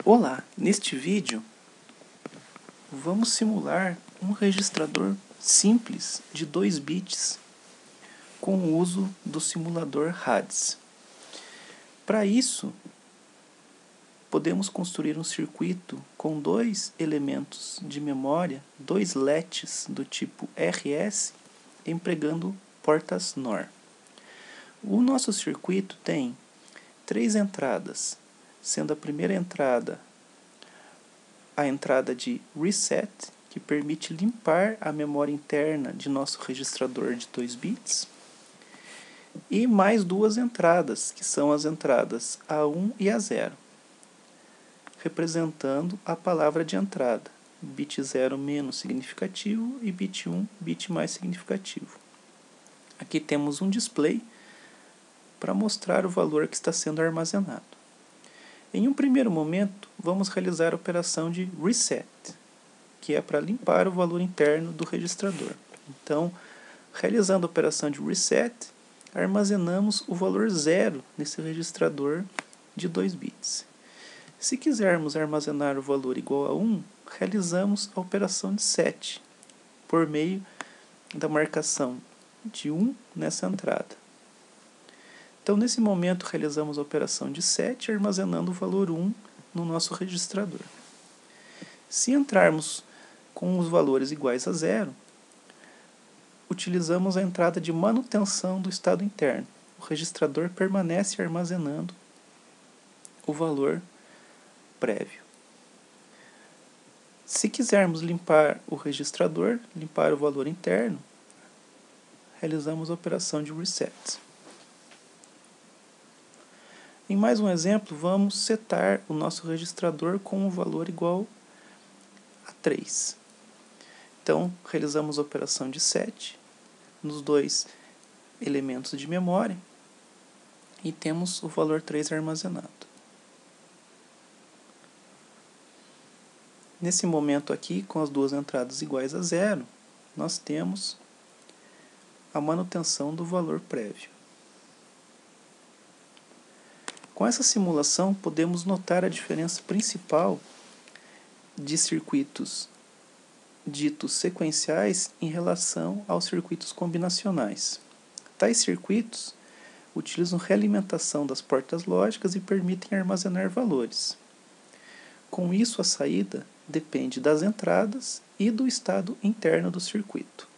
Olá, neste vídeo vamos simular um registrador simples de 2 bits com o uso do simulador RADS. Para isso, podemos construir um circuito com 2 elementos de memória, 2 LETs do tipo RS, empregando portas NOR. O nosso circuito tem 3 entradas, sendo a primeira entrada a entrada de Reset, que permite limpar a memória interna de nosso registrador de 2 bits, e mais 2 entradas, que são as entradas A1 e A0, representando a palavra de entrada, bit 0 menos significativo e bit 1 bit mais significativo. Aqui temos um display para mostrar o valor que está sendo armazenado. Em um primeiro momento, vamos realizar a operação de Reset, que é para limpar o valor interno do registrador. Então, realizando a operação de Reset, armazenamos o valor 0 nesse registrador de 2 bits. Se quisermos armazenar o valor igual a 1, realizamos a operação de Set, por meio da marcação de 1 nessa entrada. Então, nesse momento, realizamos a operação de Set, armazenando o valor 1 no nosso registrador. Se entrarmos com os valores iguais a 0, utilizamos a entrada de manutenção do estado interno. O registrador permanece armazenando o valor prévio. Se quisermos limpar o registrador, limpar o valor interno, realizamos a operação de Reset. Em mais um exemplo, vamos setar o nosso registrador com um valor igual a 3. Então, realizamos a operação de Set nos 2 elementos de memória e temos o valor 3 armazenado. Nesse momento aqui, com as 2 entradas iguais a 0, nós temos a manutenção do valor prévio. Com essa simulação, podemos notar a diferença principal de circuitos ditos sequenciais em relação aos circuitos combinacionais. Tais circuitos utilizam realimentação das portas lógicas e permitem armazenar valores. Com isso, a saída depende das entradas e do estado interno do circuito.